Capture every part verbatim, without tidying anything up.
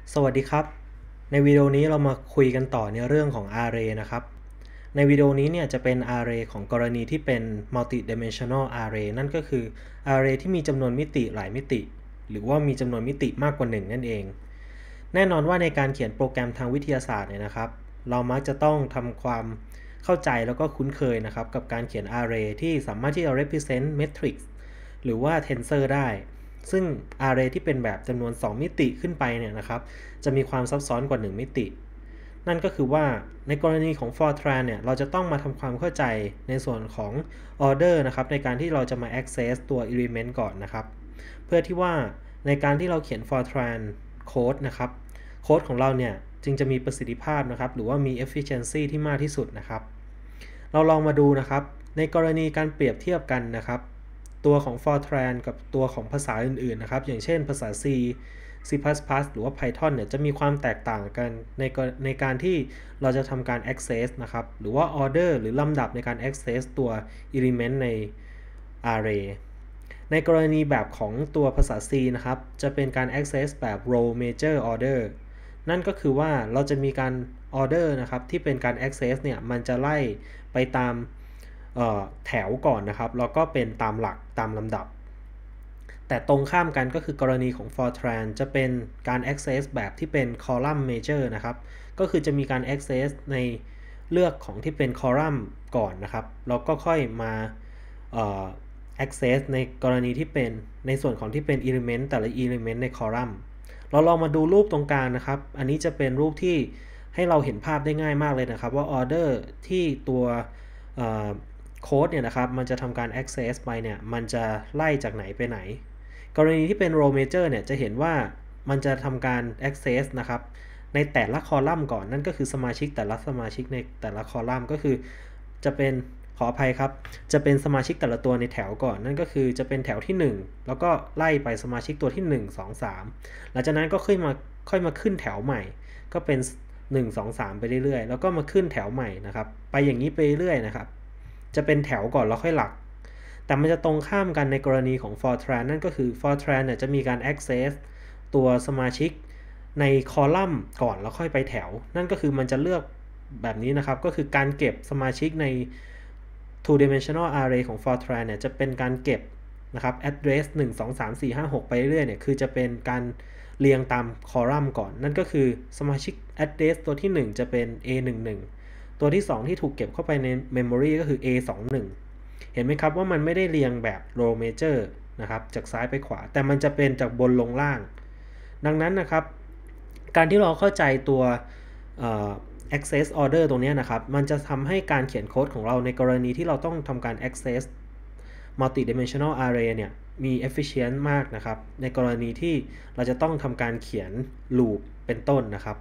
สวัสดีครับในวิดีโอนี้เรามาคุยกันต่อในเรื่องของ Array นะครับในวิดีโอนี้เนี่ยจะเป็น Array ของกรณีที่เป็น Multi-dimensional Array นั่นก็คือ Array ที่มีจำนวนมิติหลายมิติหรือว่ามีจำนวนมิติมากกว่าหนึ่งนั่นเองแน่นอนว่าในการเขียนโปรแกรมทางวิทยาศาสตร์เนี่ยนะครับเรามักจะต้องทำความเข้าใจแล้วก็คุ้นเคยนะครับกับการเขียน Array ที่สามารถที่จะ represent matrix หรือว่า tensor ได้ซึ่ง Array ที่เป็นแบบจำนวนสองมิติขึ้นไปเนี่ยนะครับจะมีความซับซ้อนกว่าหนึ่งมิตินั่นก็คือว่าในกรณีของ Fortran เนี่ยเราจะต้องมาทำความเข้าใจในส่วนของ order นะครับในการที่เราจะมา access ตัว element ก่อนนะครับเพื่อที่ว่าในการที่เราเขียน Fortran code นะครับโค้ดของเราเนี่ยจึงจะมีประสิทธิภาพนะครับหรือว่ามี efficiency ที่มากที่สุดนะครับเราลองมาดูนะครับในกรณีการเปรียบเทียบกันนะครับตัวของ Fortran กับตัวของภาษาอื่นๆนะครับอย่างเช่นภาษา C C++ หรือว่า Python เนี่ยจะมีความแตกต่างกันในในการที่เราจะทำการ access นะครับหรือว่า order หรือลำดับในการ access ตัว element ใน array ในกรณีแบบของตัวภาษา C นะครับจะเป็นการ access แบบ row major order นั่นก็คือว่าเราจะมีการ order นะครับที่เป็นการ access เนี่ยมันจะไล่ไปตามแถวก่อนนะครับแล้วก็เป็นตามหลักตามลำดับแต่ตรงข้ามกันก็คือกรณีของ Fortran จะเป็นการ access แบบที่เป็น column major นะครับก็คือจะมีการ access ในเลือกของที่เป็น column ก่อนนะครับแล้วก็ค่อยมา access ในกรณีที่เป็นในส่วนของที่เป็น element แต่ละ element ใน column เราลองมาดูรูปตรงกลางนะครับอันนี้จะเป็นรูปที่ให้เราเห็นภาพได้ง่ายมากเลยนะครับว่า order ที่ตัวโค้ดเนี่ยนะครับมันจะทำการ access ไปเนี่ยมันจะไล่จากไหนไปไหนกรณีที่เป็น row major เนี่ยจะเห็นว่ามันจะทำการ access นะครับในแต่ละคอลัมน์ก่อนนั่นก็คือสมาชิกแต่ละสมาชิกในแต่ละคอลัมน์ก็คือจะเป็นขออภัยครับจะเป็นสมาชิกแต่ละตัวในแถวก่อนนั่นก็คือจะเป็นแถวที่หนึ่งแล้วก็ไล่ไปสมาชิกตัวที่หนึ่ง สอง สามหลังจากนั้นก็ค่อยมาค่อยมาขึ้นแถวใหม่ก็เป็นหนึ่ง สอง สามไปเรื่อยๆแล้วก็มาขึ้นแถวใหม่นะครับไปอย่างนี้ไปเรื่อยๆนะครับจะเป็นแถวก่อนแล้วค่อยหลักแต่มันจะตรงข้ามกันในกรณีของ Fortran นั่นก็คือ Fortran เนี่ยจะมีการ access ตัวสมาชิกในคอลัมน์ก่อนแล้วค่อยไปแถวนั่นก็คือมันจะเลือกแบบนี้นะครับก็คือการเก็บสมาชิกใน two dimensional array ของ Fortran เนี่ยจะเป็นการเก็บนะครับ address หนึ่ง สอง สาม สี่ ห้า หกไปเรื่อยเนี่ยคือจะเป็นการเรียงตามคอลัมน์ก่อนนั่นก็คือสมาชิก address ตัวที่หนึ่งจะเป็น เอ หนึ่ง หนึ่ง ตัวที่สองที่ถูกเก็บเข้าไปใน memory ก็คือ เอ สอง หนึ่ง เห็นไหมครับว่ามันไม่ได้เรียงแบบ row major นะครับจากซ้ายไปขวาแต่มันจะเป็นจากบนลงล่างดังนั้นนะครับการที่เราเข้าใจตัว access order ตรงนี้นะครับมันจะทำให้การเขียนโค้ดของเราในกรณีที่เราต้องทำการ access multi-dimensional array เนี่ยมี efficient มากนะครับในกรณีที่เราจะต้องทำการเขียน loop เป็นต้นนะครับ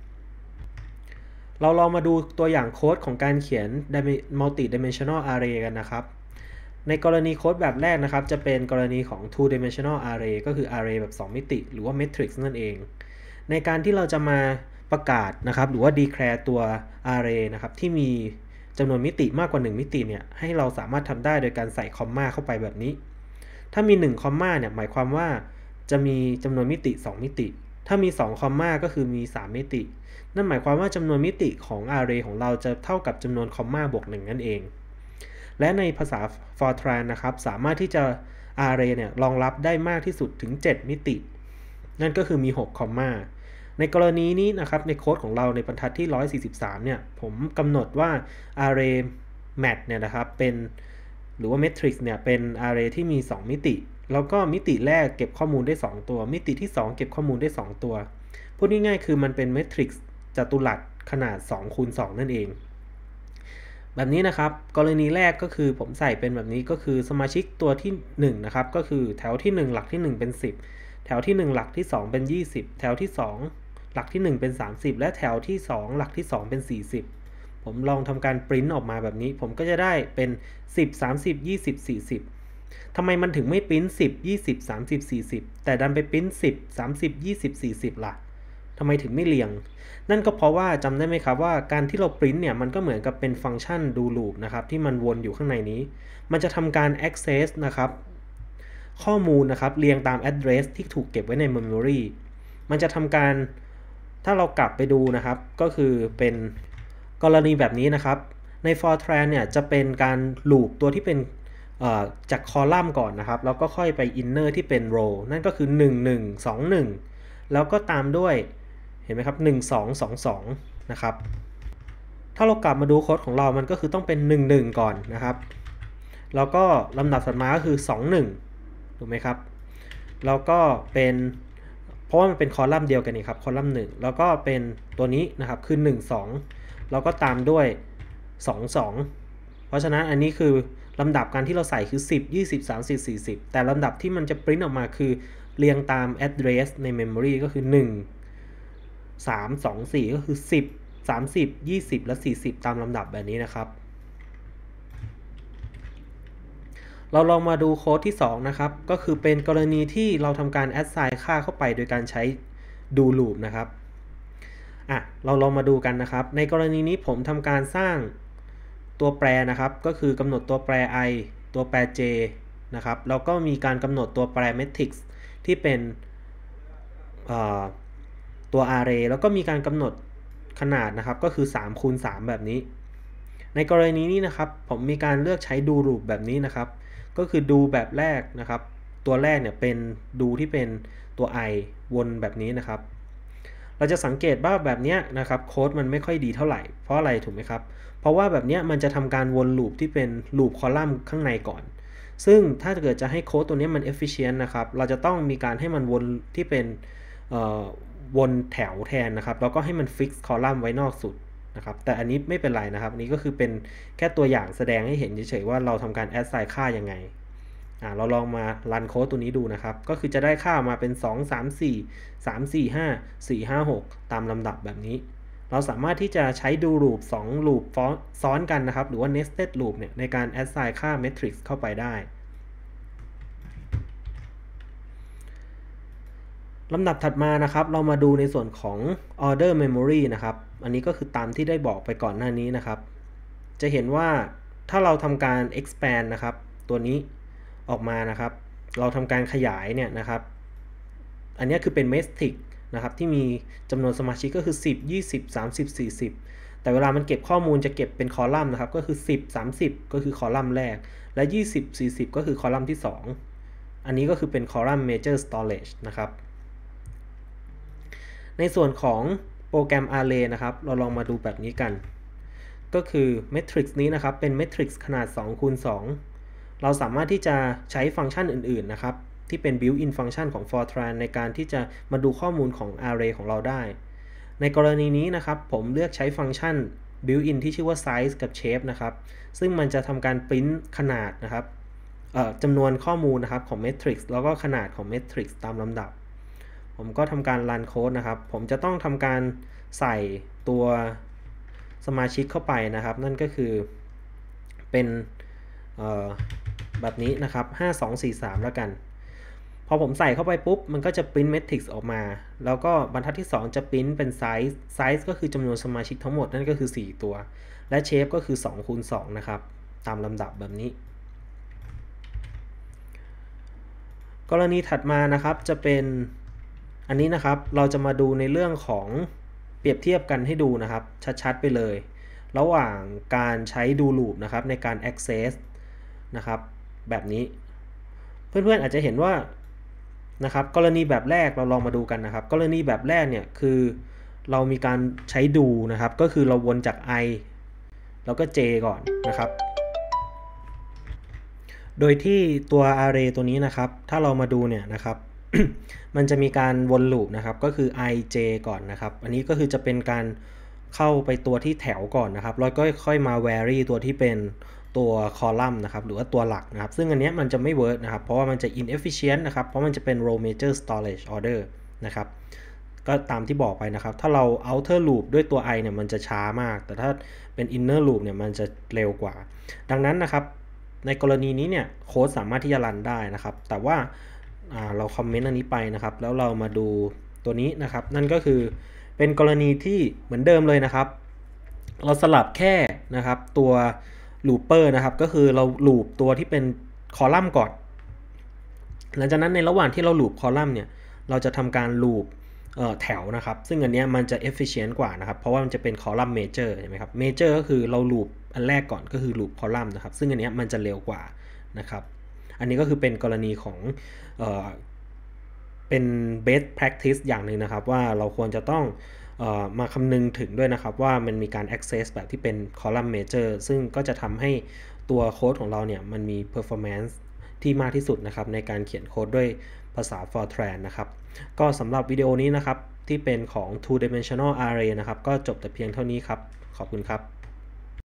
เราลองมาดูตัวอย่างโค้ดของการเขียน multi-dimensional array กันนะครับในกรณีโค้ดแบบแรกนะครับจะเป็นกรณีของ two dimensional array ก็คือ array แบบสองมิติหรือว่า matrix นั่นเองในการที่เราจะมาประกาศนะครับหรือว่า declare ตัว array นะครับที่มีจำนวนมิติมากกว่าหนึ่งมิติเนี่ยให้เราสามารถทำได้โดยการใส่คอมมาเข้าไปแบบนี้ถ้ามีหนึ่งคอมมาเนี่ยหมายความว่าจะมีจำนวนมิติสองมิติถ้ามีสองคอมมาก็คือมีสามมิตินั่นหมายความว่าจำนวนมิติของ array ของเราจะเท่ากับจำนวนคอมมาบวกหนึ่งนั่นเองและในภาษา Fortran นะครับสามารถที่จะ array เนี่ยรองรับได้มากที่สุดถึงเจ็ดมิตินั่นก็คือมีหกคอมมาในกรณีนี้นะครับในโค้ดของเราในบรรทัดที่หนึ่งร้อยสี่สิบสามเนี่ยผมกำหนดว่า array mat เนี่ยนะครับเป็นหรือว่า matrix เนี่ยเป็น array ที่มีสองมิติแล้วก็มิติแรกเก็บข้อมูลได้สองตัวมิติที่สองเก็บข้อมูลได้สองตัวพูดง่ายๆคือมันเป็น matrix จัตุรัสขนาดสองคูณสองนั่นเองแบบนี้นะครับกรณีแรกก็คือผมใส่เป็นแบบนี้ก็คือสมาชิกตัวที่หนึ่งนะครับก็คือแถวที่หนึ่งหลักที่หนึ่งเป็นสิบแถวที่หนึ่งหลักที่สองเป็นยี่สิบแถวที่สองหลักที่หนึ่งเป็นสามสิบและแถวที่สองหลักที่สองเป็นสี่สิบผมลองทำการปริ้นออกมาแบบนี้ผมก็จะได้เป็นสิบ สามสิบ ยี่สิบ สี่สิบทำไมมันถึงไม่ปริ้นสิบ ยี่สิบ สามสิบ สี่สิบแต่ดันไปปริ้นสิบ สามสิบ ยี่สิบ สี่สิบล่ะทำไมถึงไม่เรียงนั่นก็เพราะว่าจำได้ไหมครับว่าการที่เราปริ้นเนี่ยมันก็เหมือนกับเป็นฟังก์ชันดูลูปนะครับที่มันวนอยู่ข้างในนี้มันจะทำการ access นะครับข้อมูลนะครับเรียงตาม address ที่ถูกเก็บไว้ใน memory มันจะทำการถ้าเรากลับไปดูนะครับก็คือเป็นกรณีแบบนี้นะครับใน Fortran เนี่ยจะเป็นการลูปตัวที่เป็นจากคอลัมน์ก่อนนะครับแล้วก็ค่อยไป inner ที่เป็น row นั่นก็คือหนึ่ง หนึ่ง สอง หนึ่งแล้วก็ตามด้วยเห็นไหมครับหนึ่ง สอง สอง สองนะครับถ้าเรากลับมาดูโค้ดของเรามันก็คือต้องเป็นหนึ่ง หนึ่งก่อนนะครับแล้วก็ลำดับถัดมาก็คือสอง หนึ่งถูกไหมครับแล้วก็เป็นเพราะว่ามันเป็นคอลัมน์เดียวกันนี่ครับคอลัมน์หนึ่งแล้วก็เป็นตัวนี้นะครับคือหนึ่ง สองแล้วก็ตามด้วยสอง สองเพราะฉะนั้นอันนี้คือลำดับการที่เราใส่คือสิบ ยี่สิบ สามสิบ สี่สิบแต่ลำดับที่มันจะปริ้นออกมาคือเรียงตาม address ใน memory ก็คือหนึ่ง สาม สอง สี่ก็คือสิบ สามสิบ ยี่สิบและสี่สิบตามลำดับแบบนี้นะครับเราลองมาดูโค้ดที่สองนะครับก็คือเป็นกรณีที่เราทำการ assign ค่าเข้าไปโดยการใช้ do loop นะครับอ่ะเราลองมาดูกันนะครับในกรณีนี้ผมทำการสร้างตัวแปรนะครับก็คือกำหนดตัวแปร i ตัวแปร j นะครับแล้วก็มีการกำหนดตัวแปร matrix ที่เป็นตัว array แล้วก็มีการกำหนดขนาดนะครับก็คือสามคูณสามแบบนี้ในกรณีนี้นะครับผมมีการเลือกใช้ do loop แบบนี้นะครับก็คือดูแบบแรกนะครับตัวแรกเนี่ยเป็นดูที่เป็นตัว i วนแบบนี้นะครับเราจะสังเกตว่าแบบนี้นะครับโค้ดมันไม่ค่อยดีเท่าไหร่เพราะอะไรถูกไหมครับเพราะว่าแบบนี้มันจะทำการวนลูปที่เป็นลูปคอลัมน์ข้างในก่อนซึ่งถ้าเกิดจะให้โค้ดตัวนี้มัน efficient นะครับเราจะต้องมีการให้มันวนที่เป็นวนแถวแทนนะครับแล้วก็ให้มัน fix คอลัมน์ไว้นอกสุดนะครับแต่อันนี้ไม่เป็นไรนะครับอันนี้ก็คือเป็นแค่ตัวอย่างแสดงให้เห็นเฉยๆว่าเราทำการ assign ค่ายังไงอ่าเราลองมารันโค้ดตัวนี้ดูนะครับก็คือจะได้ค่ามาเป็นสอง สาม สี่ สาม สี่ ห้า สี่ ห้า หกตามลำดับแบบนี้เราสามารถที่จะใช้ดูลูปสองลูปซ้อนกันนะครับหรือว่า nested loop เนี่ยในการ assign ค่า matrix เข้าไปได้ลำดับถัดมานะครับเรามาดูในส่วนของ order memory นะครับอันนี้ก็คือตามที่ได้บอกไปก่อนหน้านี้นะครับจะเห็นว่าถ้าเราทำการ expand นะครับตัวนี้ออกมานะครับเราทำการขยายเนี่ยนะครับอันนี้คือเป็น matrix นะครับที่มีจำนวนสมาชิกก็คือสิบ ยี่สิบ สามสิบ สี่สิบแต่เวลามันเก็บข้อมูลจะเก็บเป็นคอลัมน์นะครับก็คือสิบ สามสิบก็คือคอลัมน์แรกและยี่สิบ สี่สิบก็คือคอลัมน์ที่สองอันนี้ก็คือเป็นคอลัมน์ major storage นะครับในส่วนของโปรแกรม array นะครับเราลองมาดูแบบนี้กันก็คือ matrix นี้นะครับเป็น matrix ขนาดสองคูณสองเราสามารถที่จะใช้ฟังก์ชันอื่นๆนะครับที่เป็น built-in ฟังก์ชันของ Fortran ในการที่จะมาดูข้อมูลของ array ของเราได้ในกรณีนี้นะครับผมเลือกใช้ฟังก์ชัน built-in ที่ชื่อว่า size กับ shape นะครับซึ่งมันจะทำการ print ขนาดนะครับจำนวนข้อมูลนะครับของ matrix แล้วก็ขนาดของ matrix ตามลำดับผมก็ทำการรันโค้ดนะครับผมจะต้องทำการใส่ตัวสมาชิกเข้าไปนะครับนั่นก็คือเป็นแบบนี้นะครับห้า สอง สี่ สามแล้วกันพอผมใส่เข้าไปปุ๊บมันก็จะ print matrix ออกมาแล้วก็บรรทัดที่สองจะ print เป็น size size ก็คือจำนวนสมาชิกทั้งหมดนั่นก็คือสี่ตัวและ shape ก็คือสองคูณสองนะครับตามลำดับแบบนี้กรณีถัดมานะครับจะเป็นอันนี้นะครับเราจะมาดูในเรื่องของเปรียบเทียบกันให้ดูนะครับชัดๆไปเลยระหว่างการใช้ดูลูปนะครับในการ access นะครับแบบนี้เพื่อนๆอาจจะเห็นว่านะครับกรณีแบบแรกเราลองมาดูกันนะครับกรณีแบบแรกเนี่ยคือเรามีการใช้ดูนะครับก็คือเราวนจาก i แล้วก็ j ก่อนนะครับโดยที่ตัว array ตัวนี้นะครับถ้าเรามาดูเนี่ยนะครับ มันจะมีการวนลูปนะครับก็คือ i j ก่อนนะครับอันนี้ก็คือจะเป็นการเข้าไปตัวที่แถวก่อนนะครับแล้วก็ค่อยมา vary ตัวที่เป็นตัวคอลัมน์นะครับหรือว่าตัวหลักนะครับซึ่งอันนี้มันจะไม่เวิร์กนะครับเพราะว่ามันจะ inefficient นะครับเพราะมันจะเป็น row major storage order นะครับก็ตามที่บอกไปนะครับถ้าเรา outer loop ด้วยตัว i เนี่ยมันจะช้ามากแต่ถ้าเป็น inner loop เนี่ยมันจะเร็วกว่าดังนั้นนะครับในกรณีนี้เนี่ยโค้ดสามารถที่จะรันได้นะครับแต่ว่าเราคอมเมนต์อันนี้ไปนะครับแล้วเรามาดูตัวนี้นะครับนั่นก็คือเป็นกรณีที่เหมือนเดิมเลยนะครับเราสลับแค่นะครับตัวลูปเปอร์นะครับก็คือเราลูปตัวที่เป็นคอลัมน์ก่อนหลังจากนั้นในระหว่างที่เราลูปคอลัมน์เนี่ยเราจะทำการลูปแถวนะครับซึ่งอันนี้มันจะ efficient กว่านะครับเพราะว่ามันจะเป็น column major ใช่ไหมครับ major ก็คือเราลูปอันแรกก่อนก็คือลูป column นะครับซึ่งอันนี้มันจะเร็วกว่านะครับอันนี้ก็คือเป็นกรณีของเอ่อเป็น best practice อย่างหนึ่งนะครับว่าเราควรจะต้องเอ่อมาคำนึงถึงด้วยนะครับว่ามันมีการ access แบบที่เป็น column major ซึ่งก็จะทำให้ตัวโค้ดของเราเนี่ยมันมี performance ที่มากที่สุดนะครับในการเขียนโค้ดด้วยภาษา Fortran นะครับก็สำหรับวิดีโอนี้นะครับที่เป็นของ two dimensional array นะครับก็จบแต่เพียงเท่านี้ครับขอบคุณครับ